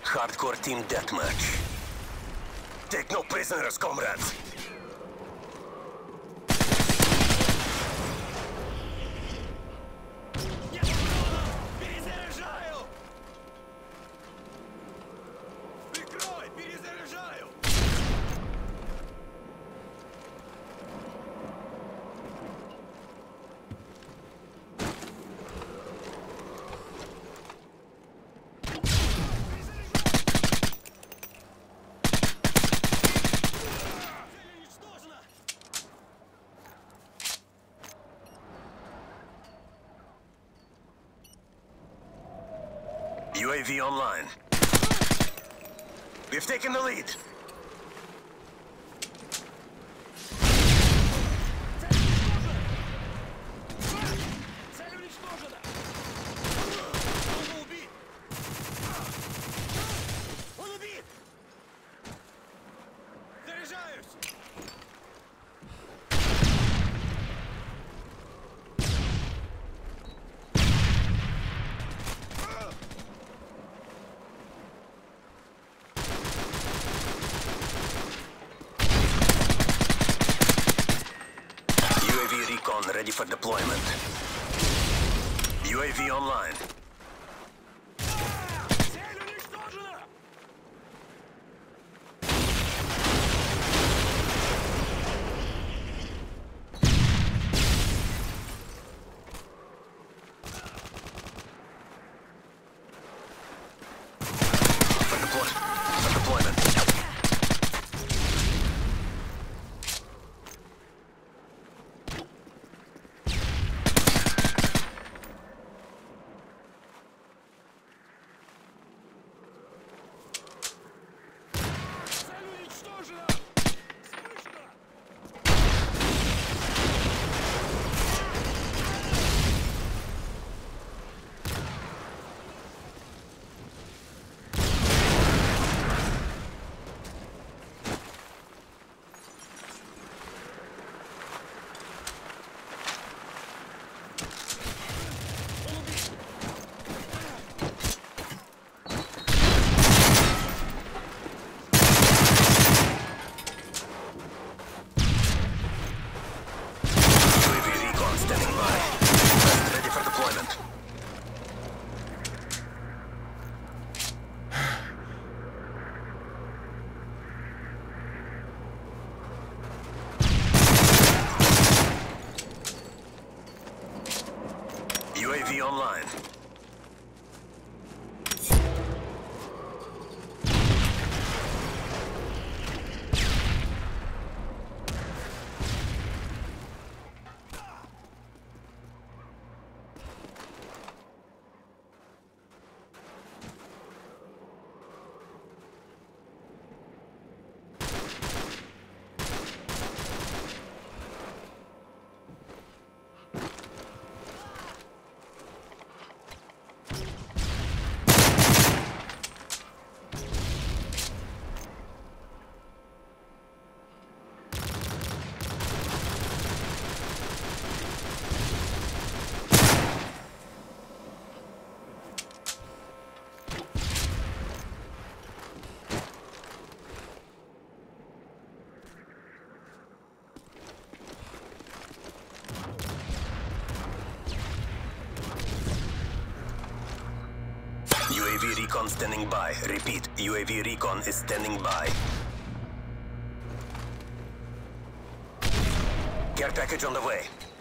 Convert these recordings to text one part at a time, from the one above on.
Hardcore team deathmatch. Take no prisoners, comrades. UAV online. We've taken the lead. Ready for deployment. UAV online. For deployment. UAV online. UAV recon standing by. Repeat, UAV recon is standing by. Care package on the way.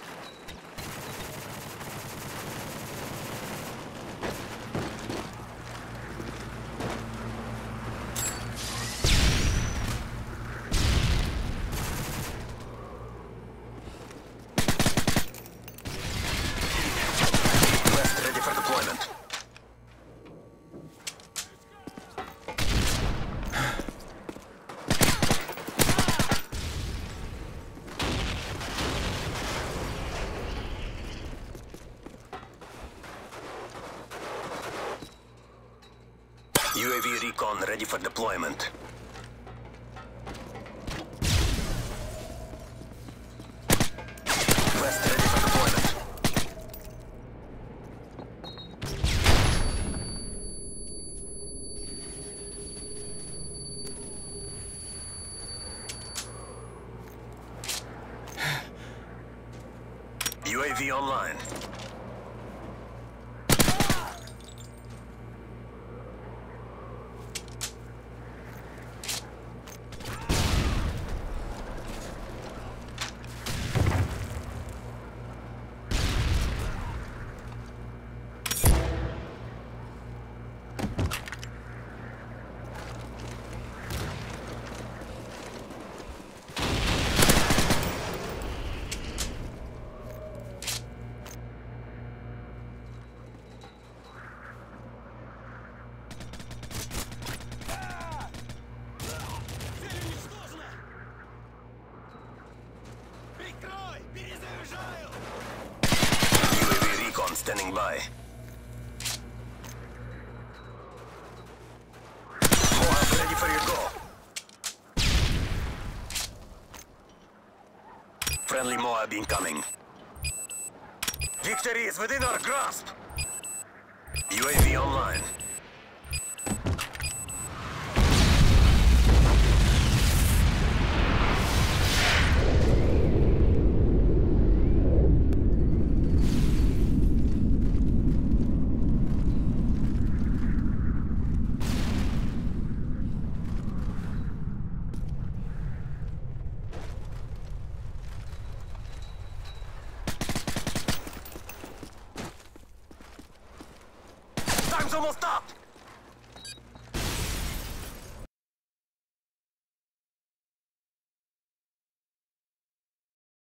West ready for deployment. UAV recon ready for deployment. West ready for deployment. UAV online. UAV recon standing by. Moab ready for your go. Friendly Moab incoming. Victory is within our grasp. UAV online. Time's almost up!